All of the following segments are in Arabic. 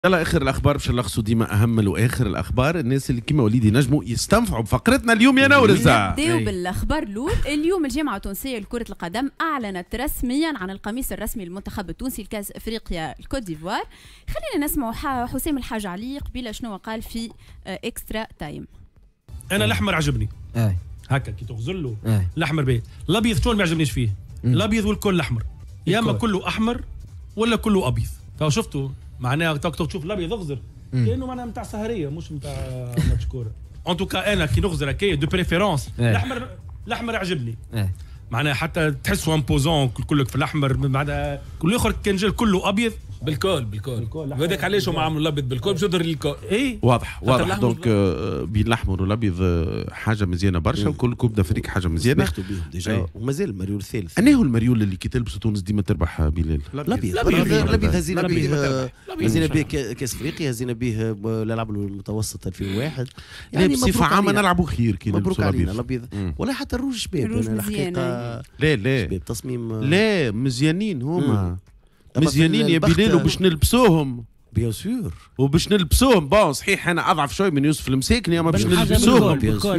يلا اخر الاخبار باش نلخصوا ديما اهم واخر الاخبار. الناس اللي كيما وليدي ينجموا يستنفعوا بفقرتنا اليوم يا نورز. نبداو بالاخبار الاول. اليوم الجامعه التونسيه لكره القدم اعلنت رسميا عن القميص الرسمي للمنتخب التونسي لكاس افريقيا الكوت ديفوار. خلينا نسمعوا حسام الحاج علي قبيله شنو قال في اكسترا تايم. انا الاحمر عجبني هكا كي تغزل له الاحمر باهي. الابيض شلون ما يعجبنيش فيه؟ الابيض والكل احمر، يا اما كله احمر ولا كله ابيض. فشفتوا معناها تشوف الابيض اغزر كانه معناها نتاع سهريه مش نتاع ماتش كوره. ان توكا انا كي نغزر هكايا دو بريفيرونس الاحمر يعجبني. معناها حتى تحسوا امبوزون كلك في الاحمر. معناها كل اخر كان جا كله ابيض بالكل هذاك علاش هم عملوا الابيض بالكل باش يظهر الكل. اي واضح دونك بين الاحمر والابيض حاجه مزيانه برشا. وكل كوب دافريك حاجه مزيانه سمحتوا بهم ديجا ومازال المريول الثالث. انا هو المريول اللي كي تلبسه تونس ديما تربح بلال. الابيض هزينا به كاس افريقيا، هزينا به الالعاب المتوسطه 2001. يعني بصفه عامه نلعبوا خير كي نلبسوا الابيض ولا حتى الروج شباب. الحقيقه لا شباب تصميم لا مزيانين هما مزيانين يا بلال وباش نلبسوهم بيان سور وباش نلبسوهم. بون صحيح انا اضعف شوي من يوسف المساكني اما باش نلبسوهم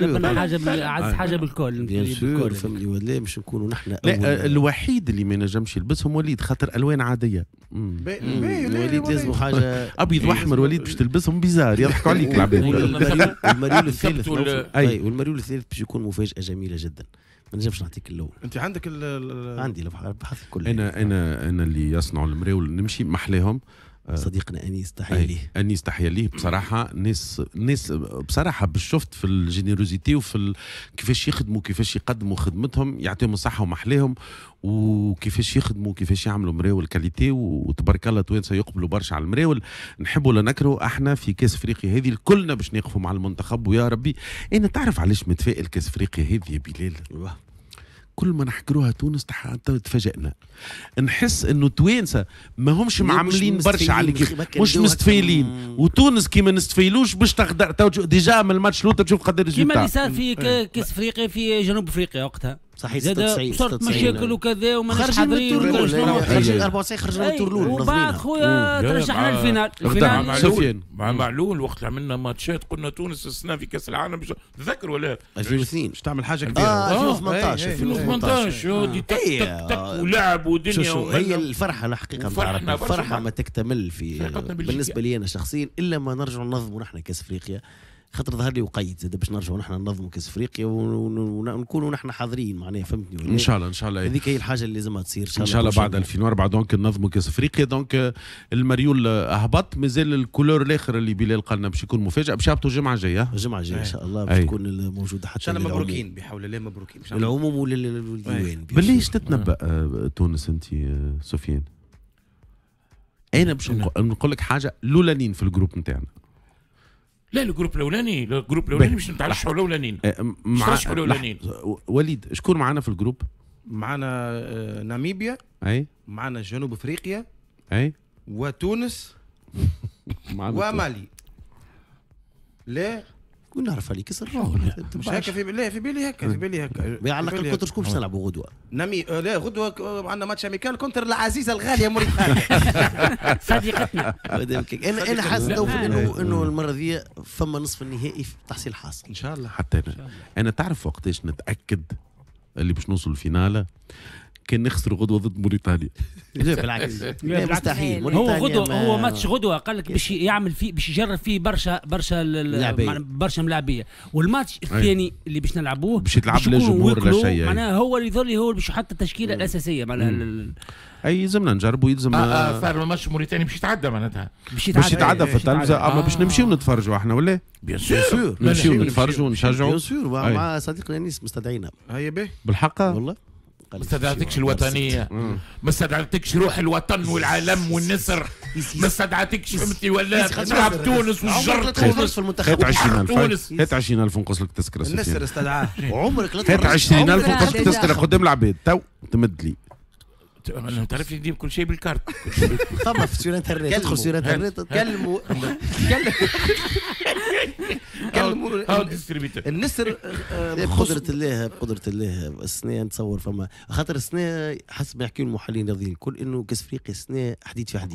حاجه بالكل بيان سور. فهمني ولا باش نكونوا نحن لا الوحيد اللي ما نجمش يلبسهم وليد خاطر الوان عاديه. وليد لازم حاجه ابيض واحمر. وليد باش تلبسهم بيزار يضحكوا عليك العباد. المريول الثالث والمريول الثالث باش يكون مفاجاه جميله جدا. ما نجمش نعطيك اللون. انت عندك عندي البحث كله. انا اللي يصنعوا المراول نمشي محليهم. صديقنا انيس تحيه ليه. انيس تحيه ليه بصراحه. ناس بصراحه باش شفت في الجينيروزيتي وفي كيفاش يخدموا كيفاش يقدموا خدمتهم يعطيهم الصحه ومحليهم وكيفاش يخدموا كيفاش يعملوا مراول كاليتي. وتبارك الله توانسه يقبلوا برشا على المراول. نحبوا ولا نكرهوا احنا في كاس افريقيا هذه كلنا باش نقفوا مع المنتخب. ويا ربي انا تعرف علاش متفائل كاس افريقيا هذه يا بلال؟ كل ما نحكروها تونس تفاجئنا. نحس انه توانسه ما همش معاملين برشا عليك مش مستفيلين. وتونس كي ما نستفيلوش باش تقدر ديجا من الماتش الاول تشوف قدر كيما اللي صار في كاس افريقيا في جنوب افريقيا وقتها. صحيح صارت مشاكل وكذا وماناش حاضرين. 94 خرجنا من التورلول وبعد خويا ترشحنا للفينال. سفيان مع معلول وقت عملنا ماتشات قلنا تونس السنه في كاس العالم تذكر ولا 2002 باش تعمل حاجه كبيره. 2018 دي تك ولعب ودنيا. هي الفرحه الحقيقه الفرحه ما تكتمل في بالنسبه لي انا شخصيا الا ما نرجعوا ننظموا نحن كاس افريقيا. خاطر ظهر لي وقيت زاد باش نرجعوا نحن ننظموا كاس افريقيا ونكونوا نحن حاضرين معناها. فهمتني ان شاء الله هذيك هي الحاجه اللي لازمها تصير ان شاء الله بعد 2004 دونك ننظموا كاس افريقيا. دونك المريول اهبط. مازال الكولور الاخر اللي بلال قالنا باش يكون مفاجاه باش يهبطوا الجمعه الجايه ان شاء الله باش تكون موجوده حتى ان مبروكين بحول الله مبروكين للعموم وللديوان. بليش تتنبأ تونس انت سفيان؟ انا باش نقول لك حاجه الاولانيين في الجروب نتاعنا. لا الجروب الاولاني مش نتعشوا الاولانيين. نتعشوا الاولانيين. وليد شكون معنا في الجروب؟ معنا ناميبيا. معنا جنوب افريقيا. وتونس. ومالي. لا كون نعرف عليك كسر مش هكا في بالي هكا على الاقل كنت شكون باش نلعبوا غدوه؟ لا غدوه عندنا ماتش اميكال كونتر العزيزه الغاليه موريتانيا صديقتنا. انا حاسس انه المره ذي فما نصف النهائي في تحصيل حاصل ان شاء الله. حتى انا تعرف وقتاش نتاكد اللي باش نوصل الفينال كان نخسر غدوه ضد موريتانيا. لا بالعكس لا مستحيل. هو غدوه هو ماتش غدوه قال لك باش يعمل فيه باش يجرب فيه برشا ملاعبيه. والماتش الثاني اللي باش نلعبوه باش يتلعب لا جمهور لا شيء. معناها هو اللي يظل هو باش يحط التشكيله الاساسيه معناها. اي يلزمنا نجربوا. يلزم صار ماتش موريتاني باش يتعدى معناتها باش يتعدى في التلفزه. اما باش نمشيو نتفرجوا احنا ولا بيان سور نمشيو نتفرجوا ونشجعوا. بيان سور مع صديقنا انيس مستدعينا. هيا به بالحق والله. ما استدعتكش الوطنية، ما استدعتكش روح الوطن والعالم والنسر، ما استدعتكش فهمتني ولا تلعب تونس والجر تونس في المنتخب. هات 20,000 نقص لك تذكرة. النسر استدعاه عمرك لا هات 20,000 نقص لك تذكرة قدام العباد تو تمد لي. تعرف يدير كل شيء بالكارت. فما في سير انترنت تدخل سير انترنت كلموا النسر بقدرة الله السنة نتصور فما خاطر السنة حسب ما يحكيوا المحللين الرياضيين الكل انه كاس افريقيا السنة حديد في حديد.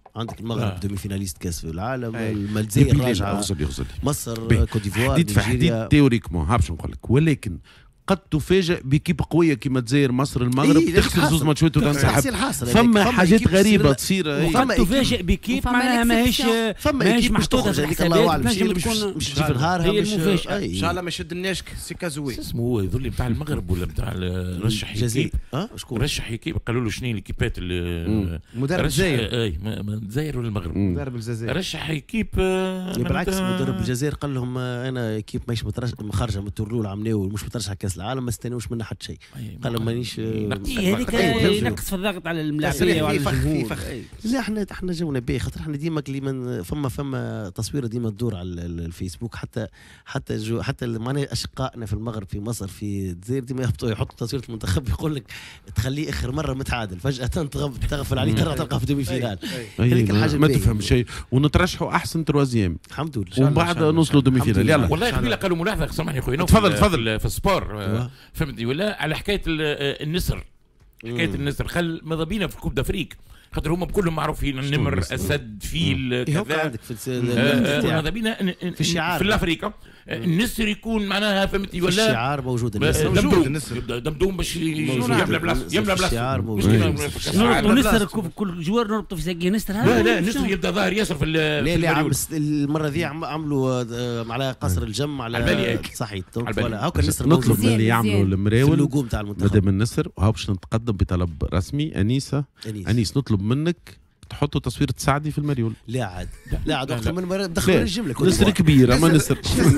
عندك المغرب دومي فيناليست كاس العالم، الجزائر راجعه، مصر، كوت ديفوار، حديد تيوريكمون باش نقول لك، ولكن قد تفاجئ بكيب قويه كيما الجزائر مصر المغرب تخسر زوز ماتشات وتنسحب. فما حاجات غريبه تصير، وقد تفاجئ بكيب معناها ماهيش محطوطه في الحسابات، تنجم تكون مش في نهارها، هي المفاجاه ان شاء الله ما يشدناش سي كازوي. اسمه هو يظل بتاع المغرب ولا بتاع رشح يكيب؟ شكون رشح يكيب؟ قالوا له شنو الاكيبات اللي مدرب الجزائر؟ اي الجزائر ولا المغرب؟ مدرب الجزائر رشح يكيب. بالعكس مدرب الجزائر قال لهم انا اكيب ماهيش خارجه من التور الاولى عملوا مش مترشح كاس العالم، ما استناوش منها حتى شيء. قال لهم مانيش هذيك ينقص في الضغط على الملاعبيه وعلى الجمهور. لا احنا جونا باهي، خاطر احنا ديما كلي فما تصويره ديما تدور على الفيسبوك، حتى معناها اشقائنا في المغرب في مصر في الجزائر ديما يحطوا تصويره المنتخب، يقول لك تخليه اخر مره متعادل، فجاه تغفل عليه تلقى في دومي فينال. هذيك الحاجه ما تفهم شيء، ونترشحوا احسن تروازيام الحمد لله، ومن بعد نوصلوا دومي فينال. يلا والله قبيله قالوا ملاحظه، سامحني يا خويا، تفضل في السبور فهمتني ولا على حكايه النسر، حكايه النسر خل ماذا بينا في كوب دافريك، خاطر هم كلهم معروفين النمر، اسد، فيل، كذا. عندك في ماذا بينا في الشعار في الافريقيا النسر يكون معناها فهمتني ولا الشعار موجود، النسر دمدوم باش يملى بلاصه الشعار موجود. نربطوا نسر كل جوار نربطوا في ساقيه نسر. لا النسر يبدا ظاهر ياسر في لا المره ذي عملوا على قصر الجم على صحيح ولا هاكا النسر نطلب من اللي يعملوا المراول اللوجو نتاع المنتخب مادام النسر، وهاو باش نتقدم بطلب رسمي. انيس نطلب منك تحطوا تصوير سعدي في المريول. لا عاد وقت من دخلوا الجمله نسر كبير، اما نسر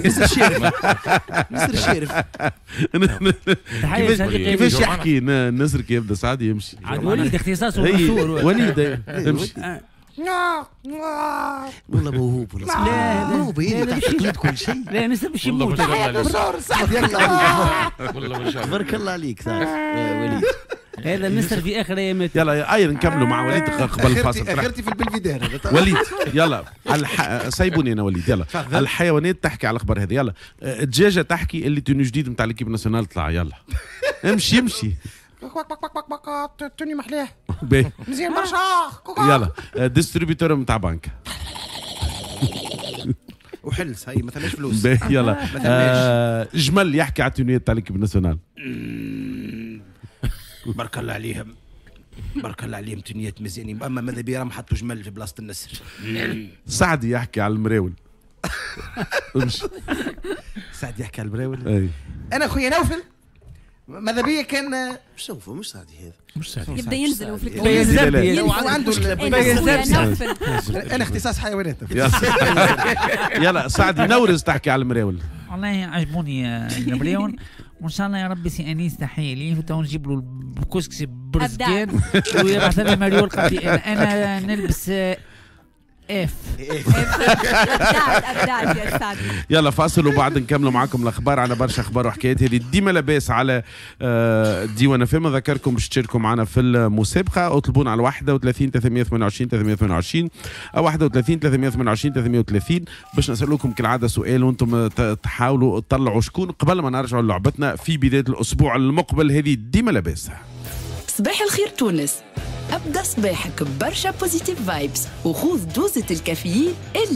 شارف كيفاش يحكي النسر كي يبدا سعدي يمشي. وليد اختصاصه مشهور، وليد يمشي والله موهوب. لا موهوب هي تقليد كل شيء. لا نسر باش يموت تبارك الله عليك وليد. هذا النسر في اخر ايامات. يلا اير نكملوا مع وليد قبل الفاصل. اخرتي في البلفيدير وليد يلا سايبوني انا وليد. يلا الحيوانات تحكي على الاخبار هذه. يلا الدجاجه تحكي اللي توني جديد نتاع ليكيب ناسيونال طلع. يلا امشي توني محلاه مزيان برشا. يلا ديستريبيتور نتاع بنك وحلس هاي ما ثماش فلوس. يلا جمل يحكي على التونيات تاع ليكيب ناسيونال. بارك الله عليهم تونيات مزيانين، اما ماذا بيا ما حطوا جمل في بلاصه النسر. سعدي يحكي على المراول. سعدي يحكي على المراول. انا خويا نوفل ماذا بيا كان مش سعدي هذا مش سعدي يبدا ينزل في الكلام وعنده انا اختصاص حيوانات. يلا سعدي نورز تحكي على المراول. والله عجبوني المراول، وان شاء الله يا ربي سي انيس تحيه ليه وتو نجيب له الكسكسي برزقان ويبعث لنا مريول قبل انا نلبس ابدعت يا سعد. يلا فاصل وبعد نكملوا معكم الاخبار. على برشا اخبار وحكايات هذه ديما لاباس على ديوان فما. ذكركم باش تشاركوا معنا في المسابقه، اطلبونا على 31 328 328 او 31 328 330 باش نسالوكم كالعاده سؤال وانتم تحاولوا تطلعوا شكون قبل ما نرجعوا لعبتنا في بدايه الاسبوع المقبل. هذه ديما لاباس. صباح الخير تونس، ابدا صباحك ببرشا بوزيتيف فايبس وخذ دوزة الكافيين